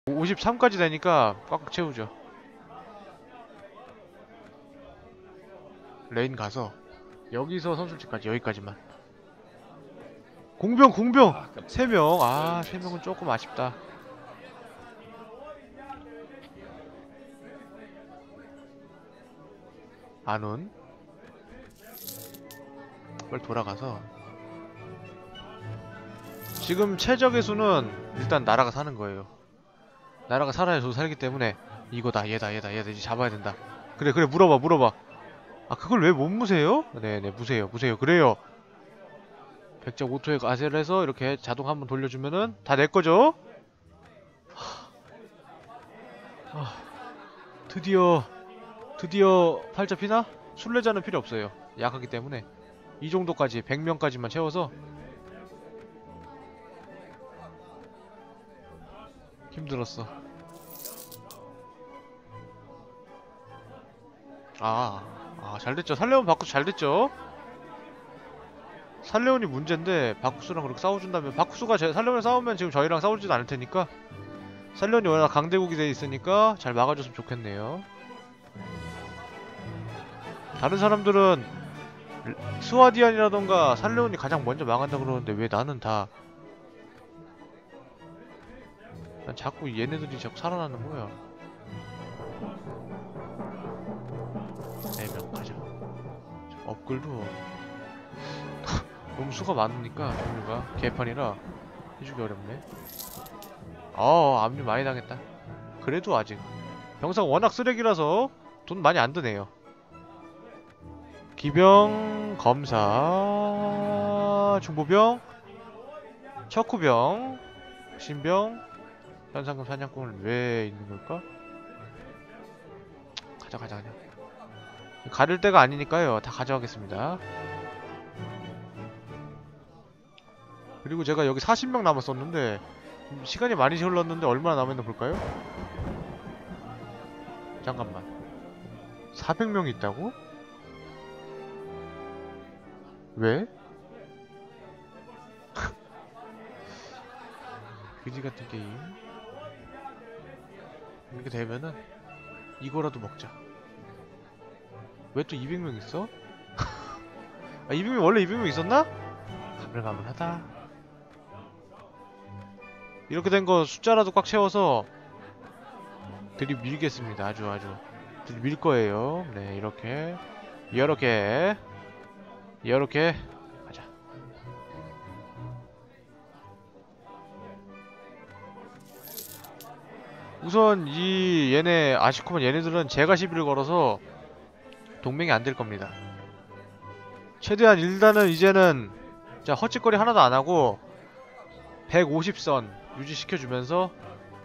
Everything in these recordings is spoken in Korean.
53까지 되니까 꽉꽉 채우죠. 레인 가서 여기서 선술집까지 여기까지만. 공병 3명. 아 3명은 조금 아쉽다. 안온 빨리 돌아가서 지금 최적의 수는 일단 나라가 사는 거예요. 나라가 살아야 저도 살기 때문에 이거다 얘다 이제 잡아야 된다. 그래 물어봐. 아 그걸 왜 못 무세요? 네네 무세요 그래요. 백작 오토에 가세를 해서 이렇게 자동 한번 돌려주면은 다 내거죠? 드디어 팔자 피나? 순례자는 필요 없어요. 약하기 때문에 이 정도까지 100명까지만 채워서 힘들었어. 잘됐죠. 살레온 바쿠스 잘됐죠. 살레온이 문제인데 바쿠스랑 그렇게 싸워준다면 바쿠스가 살레온이랑 싸우면 지금 저희랑 싸우지도 않을 테니까 살레온이 워낙 강대국이 돼 있으니까 잘 막아줬으면 좋겠네요. 다른 사람들은 스와디안이라던가 살레온이 가장 먼저 망한다 그러는데 왜 나는 다 난 자꾸 얘네들이 자꾸 살아나는 거야. 4명 가자. 업글도 너무 수가 많으니까 종류가 개판이라 해주기 어렵네. 압류 많이 당했다. 그래도 아직 병사가 워낙 쓰레기라서 돈 많이 안 드네요. 기병, 검사, 중보병, 척후병, 신병, 현상금 사냥꾼은 왜 있는 걸까? 가자. 가릴 때가 아니니까요. 다 가져가겠습니다. 그리고 제가 여기 40명 남았었는데 시간이 많이 흘렀는데 얼마나 남았나 볼까요? 잠깐만. 400명이 있다고? 왜? 그지같은 게임. 이렇게 되면은 이거라도 먹자. 왜 또 200명 있어? 200명 원래 200명 있었나? 가물가물하다. 이렇게 된 거 숫자라도 꽉 채워서 들이밀겠습니다. 아주 들이밀 거예요. 네, 이렇게 가자. 우선 얘네 아시코만 얘네들은 제가 시비를 걸어서 동맹이 안 될 겁니다. 최대한 일단은 이제는 자 헛짓거리 하나도 안 하고 150선 유지시켜주면서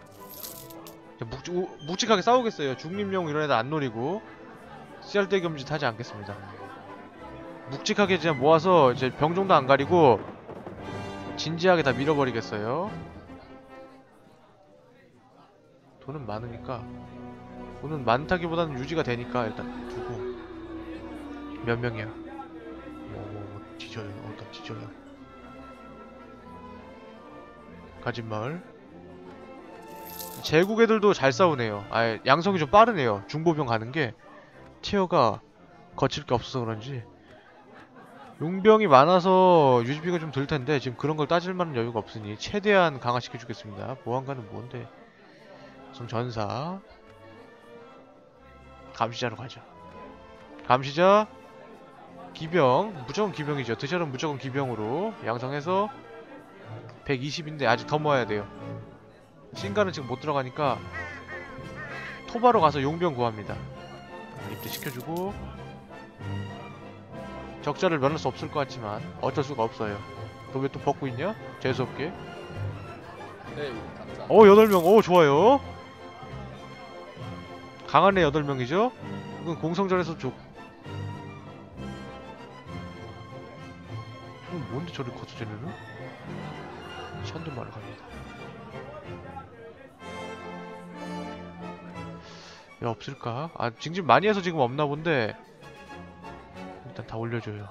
묵직하게 싸우겠어요. 중립용 이런 애들 안 노리고 쓰잘데기없는 하지 않겠습니다. 묵직하게 이제 모아서 이제 병종도 안 가리고 진지하게 다 밀어버리겠어요. 돈은 많으니까 돈은 많다기보다는 유지가 되니까 일단 두고. 몇 명이야? 뒤져요. 어디다 뒤져요. 가진마을. 제국 애들도 잘 싸우네요. 양성이 좀 빠르네요. 중보병 가는게 티어가 거칠 게 없어서 그런지 용병이 많아서 유지비가 좀 들텐데 지금 그런 걸 따질 만한 여유가 없으니 최대한 강화시켜주겠습니다. 보안관은 뭔데? 우선 전사 감시자로 가죠. 감시자 기병 무조건 기병이죠. 드셔는 무조건 기병으로 양성해서 120인데 아직 더 모아야 돼요. 신가는 지금 못 들어가니까 토바로 가서 용병 구합니다. 입대 시켜주고 적자를 면할 수 없을 것 같지만 어쩔 수가 없어요. 너 왜 또 벗고 있냐? 재수없게. 네, 감사합니다. 8명. 좋아요. 강한 애 8명이죠? 이건 공성전에서 뭔데 저리 커서 쟤네는? 샨들마을 갑니다. 왜 없을까? 징집 많이 해서 지금 없나 본데 일단 다 올려줘요.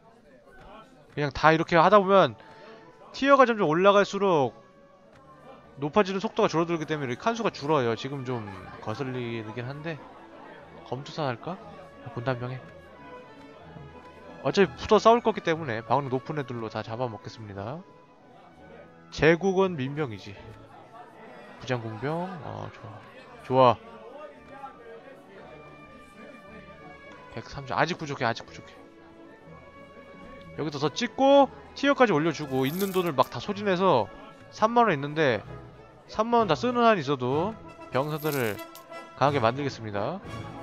그냥 다 이렇게 하다보면 티어가 점점 올라갈수록 높아지는 속도가 줄어들기 때문에 이렇게 칸수가 줄어요. 지금 좀 거슬리긴 한데 검투사 할까? 본단병에 어차피 붙어 싸울 거기 때문에 방어력 높은 애들로 다 잡아먹겠습니다. 제국은 민병이지. 부장공병 좋아 좋아. 130 아직 부족해 아직 부족해. 여기서 더 찍고 티어까지 올려주고 있는 돈을 막 다 소진해서 3만원 있는데 3만원 다 쓰는 한 있어도 병사들을 강하게 만들겠습니다.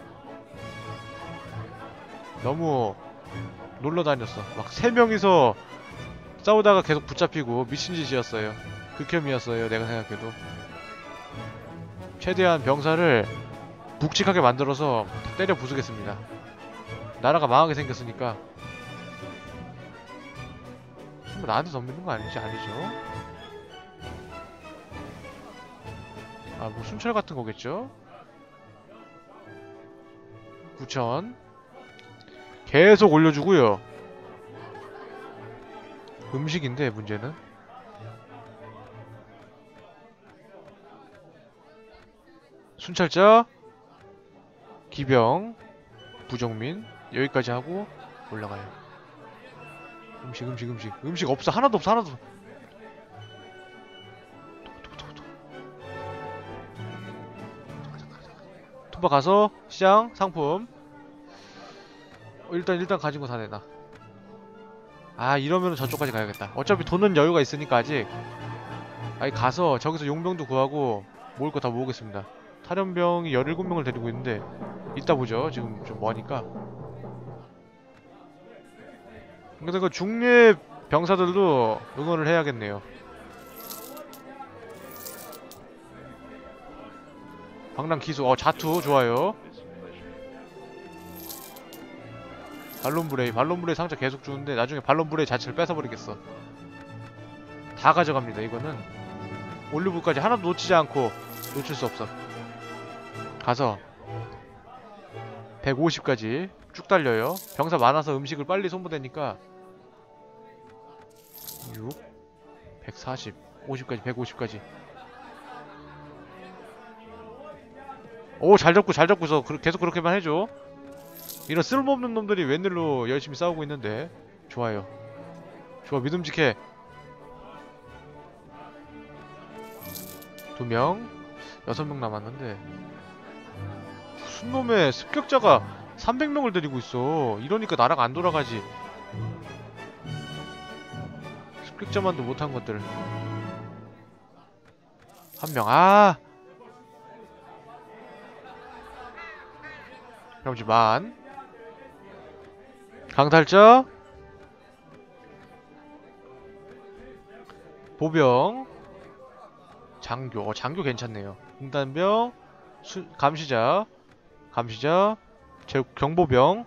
너무 놀러다녔어. 막 3명이서 싸우다가 계속 붙잡히고 미친짓이었어요. 극혐이었어요 내가 생각해도. 최대한 병사를 묵직하게 만들어서 다 때려 부수겠습니다. 나라가 망하게 생겼으니까. 뭐 나한테 덤비는 거 아니지? 아니죠? 아, 뭐 순찰 같은 거겠죠? 9,000 계속 올려주고요. 음식인데 문제는 순찰자, 기병, 부정민 여기까지 하고 올라가요. 음식 없어. 하나도 없어. 하나도. 투바 가서 시장 상품 일단 가진 거 다 내놔. 아 이러면은 저쪽까지 가야겠다. 어차피 돈은 여유가 있으니까 아직 가서 저기서 용병도 구하고 모을 거 다 모으겠습니다. 탈연병이 17명을 데리고 있는데 이따 보죠. 지금 좀 뭐하니까. 근데 그 중립 병사들도 응원을 해야겠네요. 방랑 기수 자투 좋아요. 발론브레이 상자 계속 주는데 나중에 발론브레이 자체를 뺏어버리겠어. 다 가져갑니다. 이거는 올리브까지 하나도 놓치지 않고 놓칠 수 없어. 가서 150까지 쭉 달려요. 병사 많아서 음식을 빨리 손보대니까 6 140 50까지 150까지. 오 잘 잡고서 계속 그렇게만 해줘. 이런 쓸모없는 놈들이 웬일로 열심히 싸우고 있는데. 좋아요. 좋아 믿음직해. 2명 6명 남았는데 무슨 놈의 습격자가 300명을 데리고 있어. 이러니까 나라가 안 돌아가지. 습격자만도 못한 것들. 한 명. 그럼 이제 만 강탈자 보병 장교 장교 괜찮네요. 공단병 감시자 경보병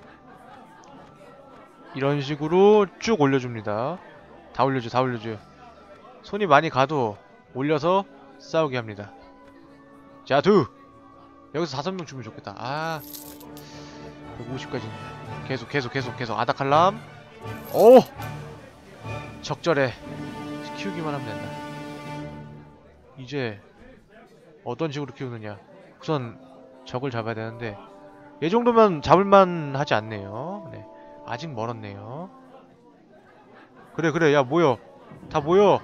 이런 식으로 쭉 올려줍니다. 다 올려줘요. 손이 많이 가도 올려서 싸우게 합니다. 자두 여기서 5명 주면 좋겠다. 150까지 계속 아다칼람. 오 적절해. 키우기만 하면 된다. 이제 어떤 식으로 키우느냐. 우선 적을 잡아야 되는데 얘 정도면 잡을만 하지 않네요. 네. 아직 멀었네요. 그래 야 모여. 다 모여.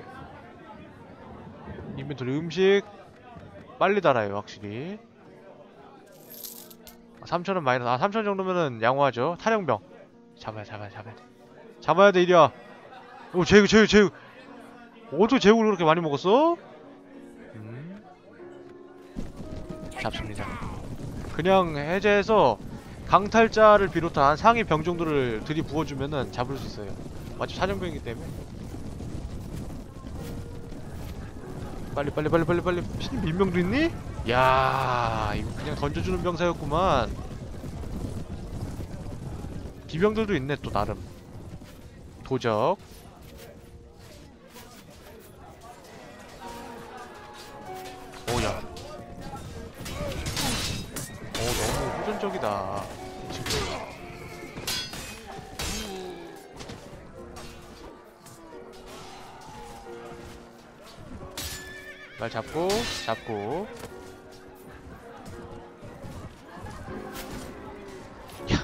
인벤토리 음식 빨리 달아요 확실히. 3,000원 마이너스. 3,000 정도면은 양호하죠. 탈영병 잡아야 돼. 이리와. 오 제육 어떻게 제육을 그렇게 많이 먹었어? 잡습니다. 그냥 해제해서 강탈자를 비롯한 상위 병 정도를 들이부어주면은 잡을 수 있어요. 마치 사정병이기 때문에. 빨리 신임 민병도 있니? 야 이거 그냥 던져주는 병사였구만. 기병들도 있네 또 나름. 도적 오야 너무 후전적이다 지금. 날 잡고 잡고. 야.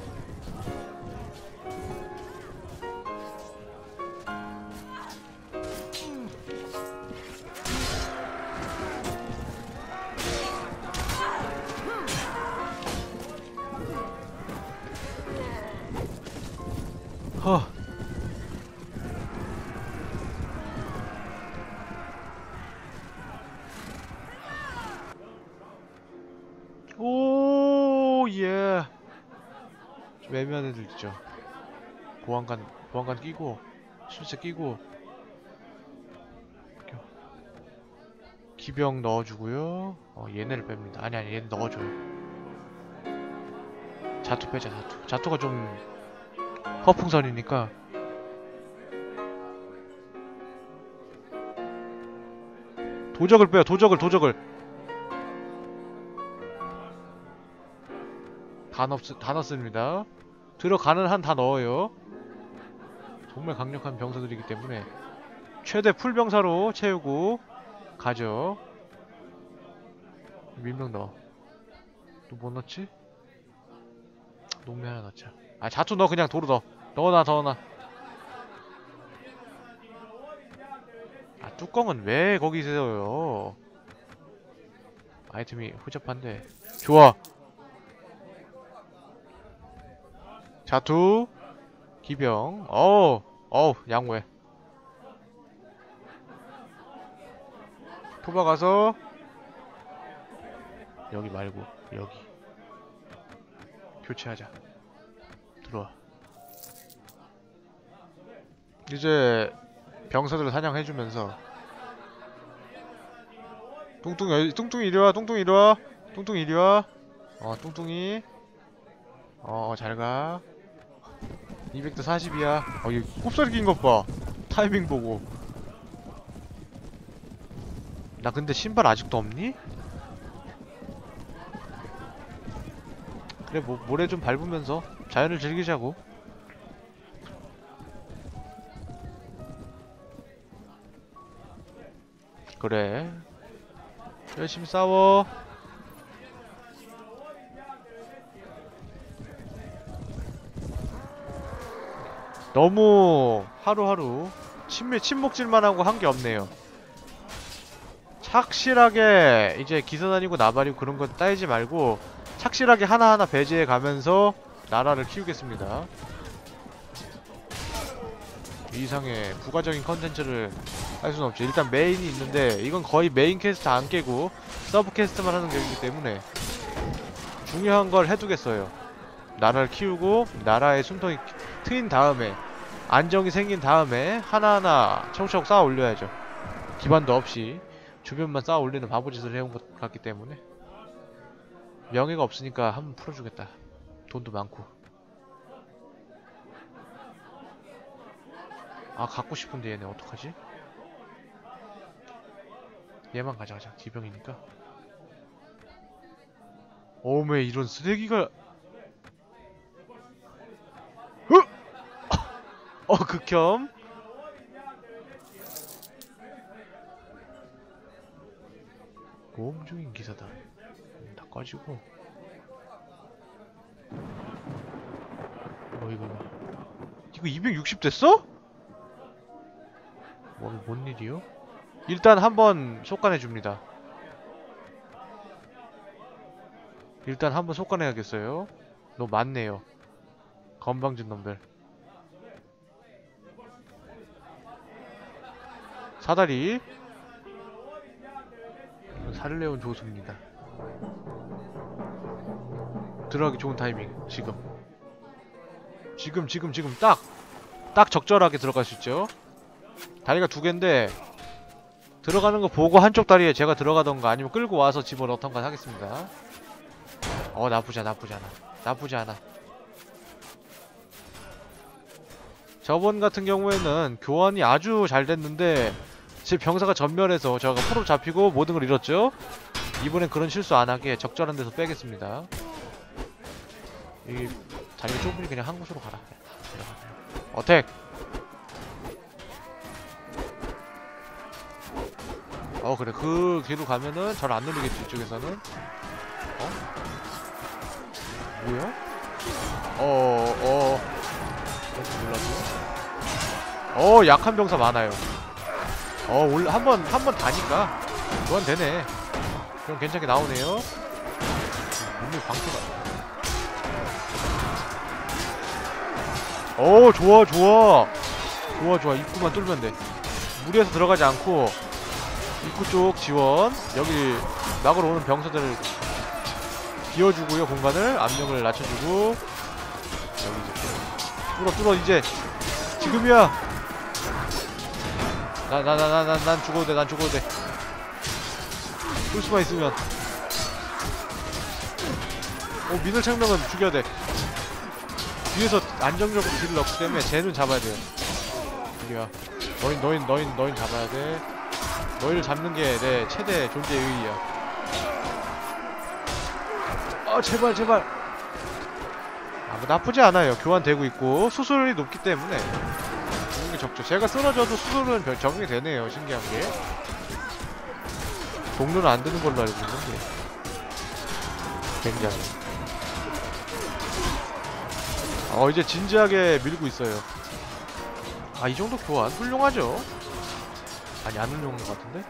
허. 오, 예. 좀 애매한 애들 있죠. 보안관 끼고, 실제 끼고. 기병 넣어주고요. 얘네를 뺍니다. 아니, 얘네 넣어줘요. 자투 빼자, 자투. 자투가 좀 허풍선이니까. 도적을 빼요, 도적을. 다 넣습니다. 들어가는 한 다 넣어요. 정말 강력한 병사들이기 때문에 최대 풀병사로 채우고 가죠. 밀명 넣어. 또 뭐 넣지? 농미 하나 넣자. 아, 자투 넣어. 그냥 도로 넣어놔. 아, 뚜껑은 왜 거기 세워요? 아이템이 허접한데. 좋아. 자투 기병. 어우 양호해. 토바 가서 여기 말고 여기 교체하자. 들어와. 이제 병사들을 사냥해주면서 뚱뚱이 이리와. 뚱뚱이 이리와. 뚱뚱이 잘가. 200대 40이야. 이 꼽사리 낀 것 봐. 타이밍 보고. 나 근데 신발 아직도 없니? 그래, 뭐 모래 좀 밟으면서 자연을 즐기자고. 그래, 열심히 싸워. 너무 하루하루 침묵질만 하고 한 게 없네요. 착실하게 이제 기사 다니고 나발이고 그런 거 따지지 말고 착실하게 하나하나 배제해 가면서 나라를 키우겠습니다. 이 이상의 부가적인 컨텐츠를 할 수는 없죠. 일단 메인이 있는데 이건 거의 메인 퀘스트 안 깨고 서브 퀘스트만 하는 격이기 때문에 중요한 걸 해두겠어요. 나라를 키우고 나라의 숨통이 트인 다음에 안정이 생긴 다음에 하나하나 차곡차곡 쌓아 올려야죠. 기반도 없이 주변만 쌓아 올리는 바보짓을 해온 것 같기 때문에. 명예가 없으니까 한번 풀어주겠다. 돈도 많고. 아, 갖고 싶은데 얘네 어떡하지? 얘만 가져가자. 기병이니까. 어메, 이런 쓰레기가. 극혐. 모험 중인 기사다. 다 꺼지고. 이거 260 됐어? 뭔 일이요? 일단 한번 속간해 줍니다. 일단 한번 속간해야겠어요. 너무 많네요. 건방진 놈들. 사다리. 살레온 조수입니다. 들어가기 좋은 타이밍. 지금 딱 적절하게 들어갈 수 있죠. 다리가 두 개인데 들어가는 거 보고 한쪽 다리에 제가 들어가던가 아니면 끌고 와서 집어넣던가 하겠습니다. 나쁘지 않아. 저번 같은 경우에는 교환이 아주 잘 됐는데 제 병사가 전멸해서 저가 프로 잡히고 모든 걸 잃었죠. 이번엔 그런 실수 안 하게 적절한 데서 빼겠습니다. 이 다리가 좁으니 그냥 한 곳으로 가라. 어택. 그래 그 뒤로 가면은 잘 안 누르겠지 이쪽에서는. 뭐야? 몰랐어. 약한 병사 많아요. 원래 한번 다니까 교환되네. 그럼 괜찮게 나오네요. 몸이 방패가. 좋아. 입구만 뚫면 돼. 무리해서 들어가지 않고 입구 쪽 지원. 여기 막으러 오는 병사들을 비워주고요. 공간을 압력을 낮춰주고. 여기 이제 뚫어 이제 지금이야. 난 죽어도 돼. 뚫 수만 있으면. 미들 창명은 죽여야 돼. 뒤에서 안정적으로 딜을 넣기 때문에 쟤는 잡아야 돼요. 이리와. 너인 잡아야 돼. 너희를 잡는 게 내 최대 존재 의의야. 제발. 뭐 나쁘지 않아요. 교환되고 있고 수술이 높기 때문에 좋은 게 적죠. 제가 쓰러져도 수술은 적용이 되네요. 신기한 게. 동료는 안 되는 걸로 알고 있는데 굉장히. 이제 진지하게 밀고 있어요. 이 정도 교환 훌륭하죠? 아니 안 훌륭한 것 같은데?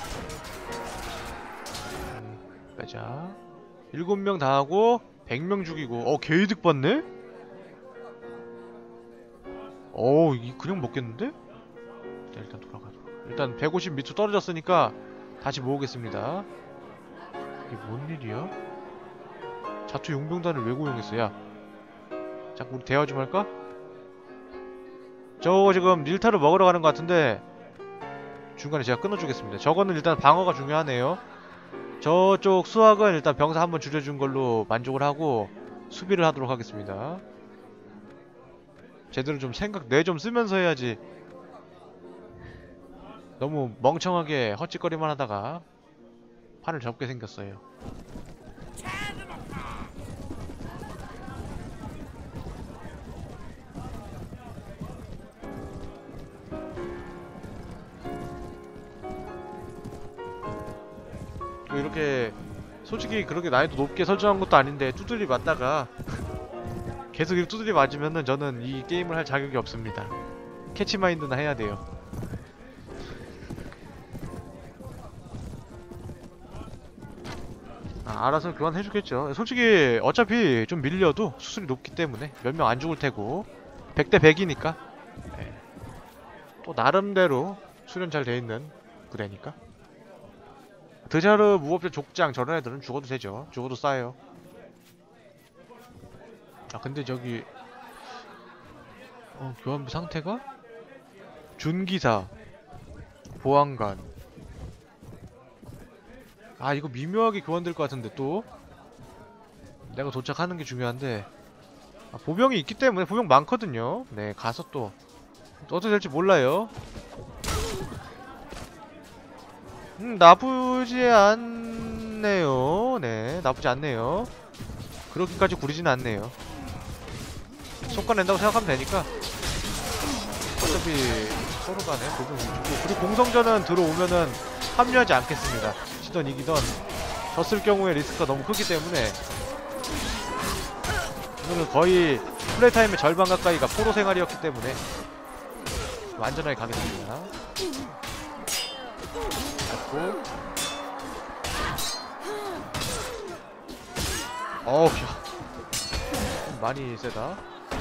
빼자. 7명 다 하고 100명 죽이고 개이득 받네? 그냥 먹겠는데? 일단 돌아가. 일단 150m 떨어졌으니까 다시 모으겠습니다. 이게 뭔 일이야? 자투 용병단을 왜 고용했어? 야, 자꾸 우리 대화 좀 할까? 저거 지금 닐타를 먹으러 가는 것 같은데 중간에 제가 끊어주겠습니다. 저거는 일단 방어가 중요하네요. 저쪽 수학은 일단 병사 한번 줄여준 걸로 만족을 하고 수비를 하도록 하겠습니다. 제대로 좀 뇌 좀 쓰면서 해야지. 너무 멍청하게 헛짓거리만 하다가 판을 접게 생겼어요. 이렇게 솔직히 그렇게 난이도 높게 설정한 것도 아닌데 두들리 맞다가 계속 이렇게 두들리 맞으면은 저는 이 게임을 할 자격이 없습니다. 캐치마인드나 해야 돼요. 알아서 교환해주겠죠. 솔직히 어차피 좀 밀려도 수술이 높기 때문에 몇 명 안 죽을 테고 100대 100이니까 또 나름대로 수련 잘 돼있는 부대니까. 드자르 무법자 족장 저런 애들은 죽어도 되죠. 죽어도 싸요. 근데 저기 교환부 상태가? 준기사 보안관. 이거 미묘하게 교환될 것 같은데 또 내가 도착하는 게 중요한데 보병이 있기 때문에 보병 많거든요. 네, 가서 또 어떻게 될지 몰라요. 나쁘지 않네요. 네, 나쁘지 않네요. 그렇게까지 구리진 않네요. 속가낸다고 생각하면 되니까 어차피 서로 간에 보병이 주고. 그리고 공성전은 들어오면은 합류하지 않겠습니다. 지던 이기던 졌을 경우에 리스크가 너무 크기 때문에 오늘은 거의 플레이 타임의 절반 가까이가 포로 생활이었기 때문에 안전하게 가겠습니다. 잡고. 야, 많이 세다.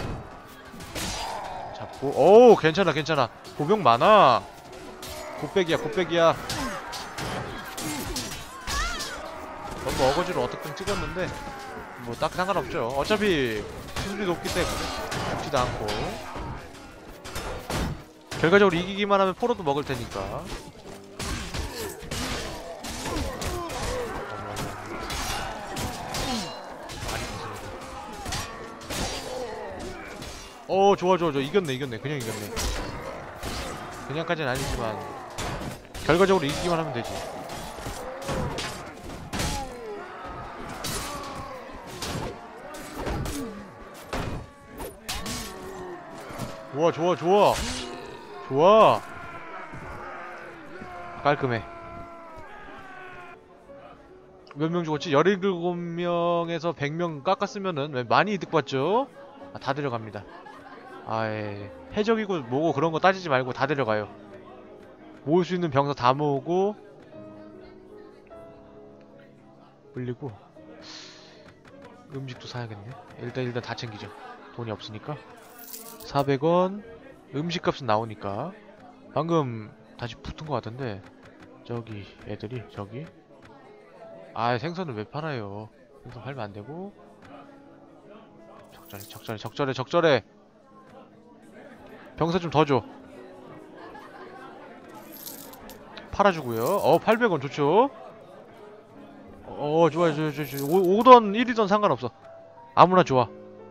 잡고. 괜찮아. 보병 많아. 곱빼기야. 너무 어거지로 어떻게 찍었는데 뭐 딱 상관없죠. 어차피 수준이 높기 때문에 죽지도 않고. 결과적으로 이기기만 하면 포로도 먹을 테니까. 좋아. 이겼네. 그냥 이겼네. 그냥까지는 아니지만 결과적으로 이기기만 하면 되지. 좋아. 깔끔해. 몇 명 죽었지? 17명에서 100명 깎았으면은 많이 이득 봤죠? 아, 다 데려갑니다. 아예 해적이고 뭐고 그런 거 따지지 말고 다 데려가요. 모을 수 있는 병사 다 모으고 올리고 음식도 사야겠네. 일단 다 챙기죠. 돈이 없으니까. 400원 음식값은 나오니까. 방금 다시 붙은 것 같은데 저기 애들이 저기 아 생선을 왜 팔아요. 생선 팔면 안 되고. 적절해. 병사 좀 더 줘. 팔아주고요. 800원 좋죠. 좋아요. 5던 1이던 상관없어. 아무나 좋아.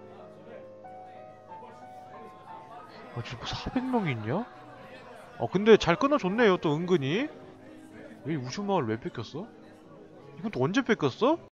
지금 400명이 있냐? 근데 잘 끊어줬네요 또 은근히. 왜 우주마을 왜 뺏겼어? 이건 또 언제 뺏겼어?